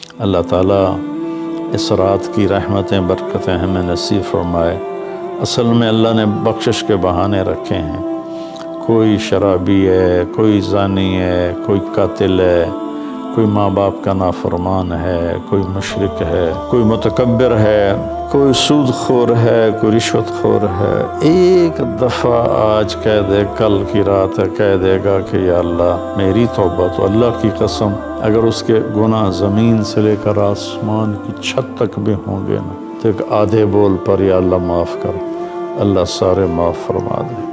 अल्लाह ताला इस रात की रहमतें बरकतें हमें नसीब फरमाए। असल में अल्लाह ने बख्शिश के बहाने रखे हैं। कोई शराबी है, कोई ज़ानी है, कोई कातिल है, कोई माँ बाप का नाफरमान है, कोई मुशरिक है, कोई मुतकब्बिर है, कोई सूदखोर है, कोई रिश्वतखोर है। एक दफ़ा आज कह दे, कल की रात है कह देगा कि या अल्लाह मेरी तौबा, तो अल्लाह की कसम अगर उसके गुनाह ज़मीन से लेकर आसमान की छत तक भी होंगे ना, तो एक आधे बोल पर या अल्लाह माफ़ कर, अल्लाह सारे माफ़ फरमा दे।